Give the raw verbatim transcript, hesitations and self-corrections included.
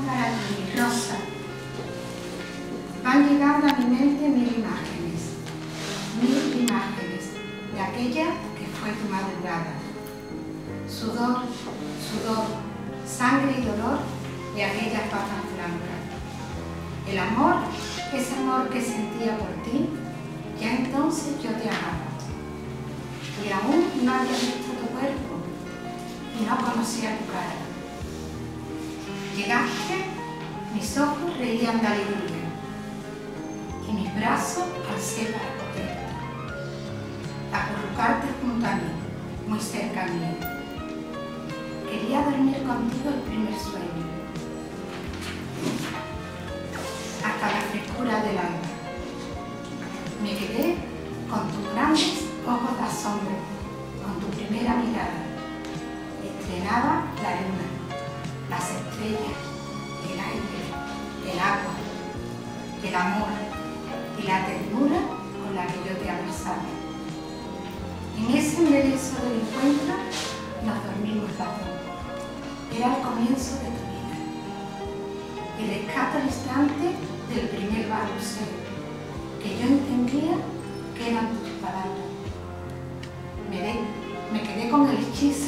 para ti, Rosa. Van llegando a mi mente mil imágenes, mil imágenes de aquella que fue tu madrugada. Sudor, sudor, sangre y dolor de aquellas patas blancas. El amor, ese amor que sentía por ti, ya entonces yo te amaba. Y aún no había visto tu cuerpo y no conocía tu cara. Llegaste, mis ojos reían de alegría y mis brazos alcé para cogerte, acurrucarte junto a mí, muy cerca mío. Quería dormir contigo el primer sueño, hasta la frescura del alma. Me quedé con tus grandes ojos de asombro, con tu primera mirada. Estrenaba la luna, las estrellas, el aire, el agua, el amor y la ternura con la que yo te abrazaba. En ese embeleso del encuentro nos dormimos las dos. Era el comienzo de tu vida, el escaso instante del primer balbuceo, que yo entendía que eran tus palabras. Me, de, me quedé con el hechizo